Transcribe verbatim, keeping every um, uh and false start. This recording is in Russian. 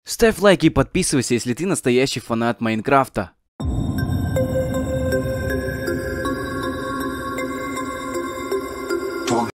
Ставь лайк и подписывайся, если ты настоящий фанат Майнкрафта.